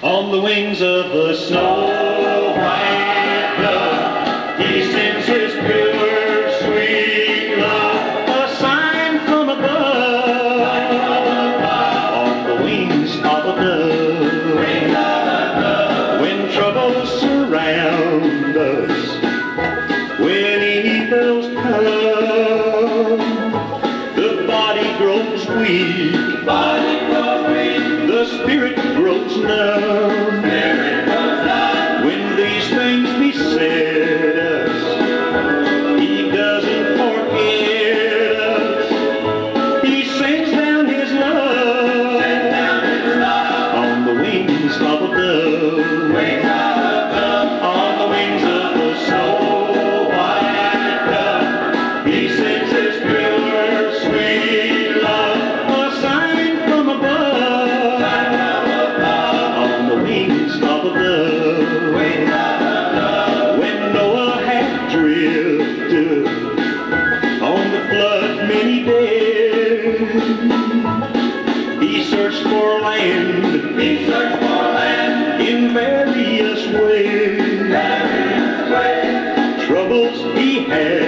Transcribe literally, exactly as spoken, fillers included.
On the wings of the snow white dove, he sends his pure, sweet love, a sign from above. On the wings of a dove, when troubles surround us, when evils come, the body grows weak, body grows weak, the spirit grows numb. Spirit grows numb. When these things beset us, he doesn't forget us. He sends down his love, sends down his love on the wings of a dove. Wings of a dove. On the wings of the snow white dove, he sends his pure, sweet love, a sign from above. Sign from above. On the wings of a dove. Wings of a dove. When Noah had drifted on the flood many days, he searched for land. He searched for land in various ways. Various ways. Troubles he had